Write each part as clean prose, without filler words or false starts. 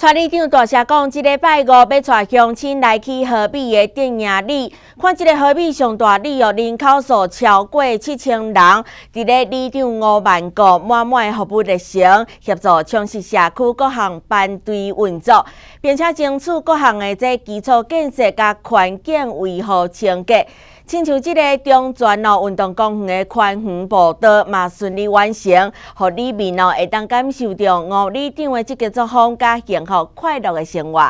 蔡里长大声讲，这礼拜五要带乡亲来去河美的电影里，看这个河美上大里哦，人口数超过7000人。伫咧里长5万个满满服务热情，协助充实社区各项班队运作，并且争取各项的这基础建设甲环境维护清洁。亲像这个中泉运动公园的宽园步道嘛顺利完成，互里面会当感受到吴里长的积极作风甲幸福快乐的生活。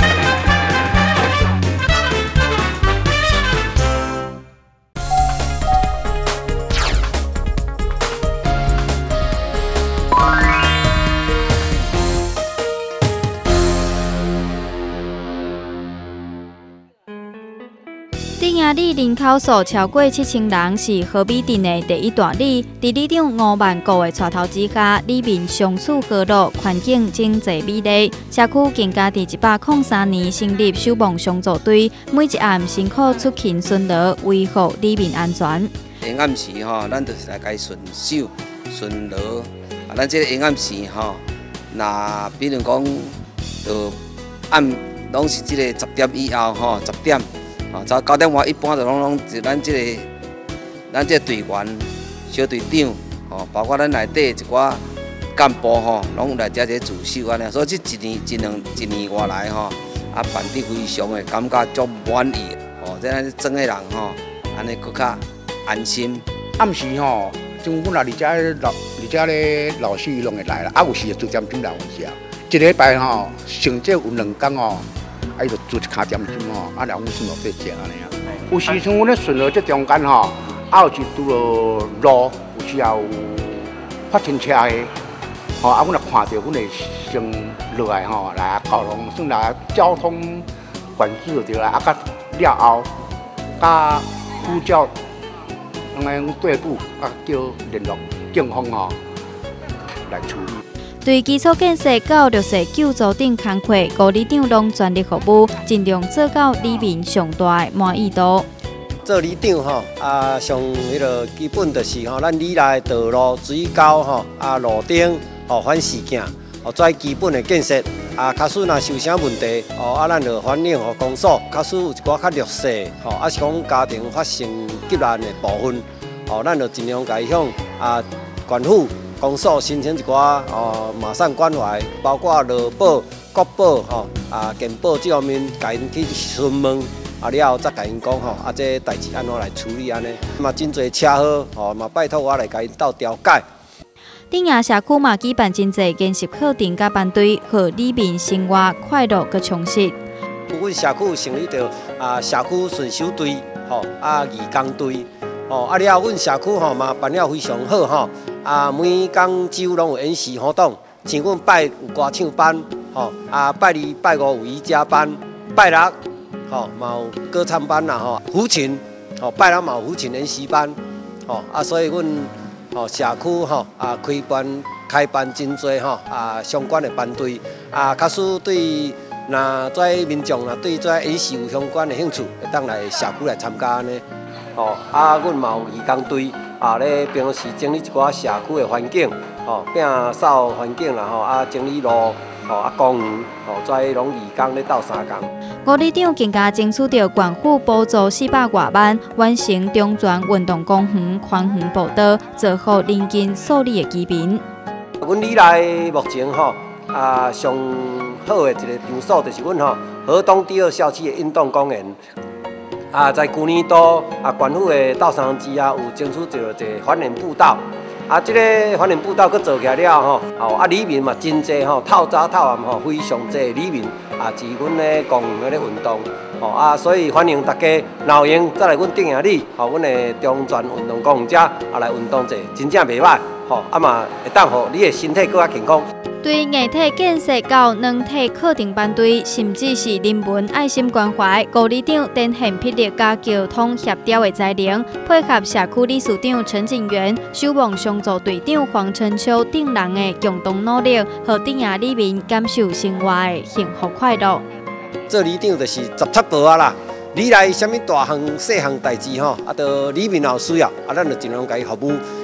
电影里人口数超过7000人，是河美镇的第一大里。伫里长5万个的带头之下，里面相处和乐，环境整齐美丽。社区更加伫103年成立守望相助队，每一暗辛苦出勤巡逻，维护里面安全。 黑暗时吼，咱就是来该巡守、巡逻。咱这个黑暗时吼，那比如讲，就暗拢是这个10点以后吼，10点。早9点半一般就拢是咱这个队员、小队长，包括咱内底一寡干部拢有来遮自守安尼，所以这一年外来办得非常的感觉足满意，这咱整个人安尼更较安心。 暗时像阮离遮咧老师拢会来啦，有时就做点来有时啊，一礼拜成绩有2天伊就做一卡点心然后阮顺路去食安尼啊。有时像阮咧顺路这中间有时拄着路，有时也有发生车的，阮若看到，阮会先落来来交通，算来交通管制就对啦。甲了后，甲呼叫阮队部叫联络警方来处理。对基础建设到弱势救助等工作，吴里长拢全力服务，尽量做到里面上大的满意度。 做里长上迄个基本就是咱里内道路、水沟路顶反事件最基本的建设假使若受啥问题咱就反映公所。假使有一寡较弱势是讲家庭发生急难的部分咱就尽量甲伊向县府。公所申请一寡马上关怀，包括劳保、国保健保这方面，甲因去询问了后，再甲因讲这代志安怎来处理安尼。嘛真侪车祸嘛拜托我来甲因斗调解。 顶亚社区嘛举办真侪研习课程甲班队，互里面生活快乐佮充实。 阮社区成立着社区巡守队义工队了后，阮社区嘛办了非常好每工周拢有演习活动，像阮拜有歌唱班拜2、拜5有瑜伽班，拜6嘛有歌唱班啦胡琴拜6嘛有胡琴演习班所以阮社区开办真侪相关的班队假使对这民众对这演习有相关的兴趣，会当来社区来参加安尼阮嘛有义工队咧平时整理一寡社区的环境摒扫环境啦整理路公园跩拢义工咧斗3工。 吴里长更加争取到县府补助400多万，完成中泉运动公园宽园步道，造福邻近数里的居民。 阮里内目前上好的一个场所就是阮河东第2校区的运动公园。在去年度县府的斗3之有争取到一个环联步道，这个环联步道佫做起来了里面嘛真济透早透暗非常济里面是阮咧公园咧运动所以欢迎大家若有闲再来阮电影里阮的中泉运动公园遮来运动者，真正袂歹嘛会当互你的身体更加健康。对硬体建设到软体课程班队，甚至是人文爱心关怀，吴里长展现霹雳加交通协调的才能，配合社区理事长陈景元、守望相助队长黄春秋等人的共同努力，互电影里面感受生活的幸福快乐。 做里长就是十插步啦，里内什么大项细项代志就里面有需要咱就尽量甲伊服务。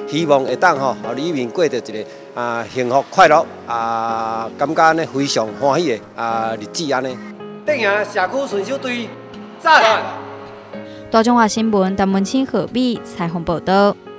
希望会当吼，里面过着一个幸福快乐感觉呢非常欢喜的日子安尼。顶下社区顺手队赞。 大中华新闻陈文清、何美采访报道。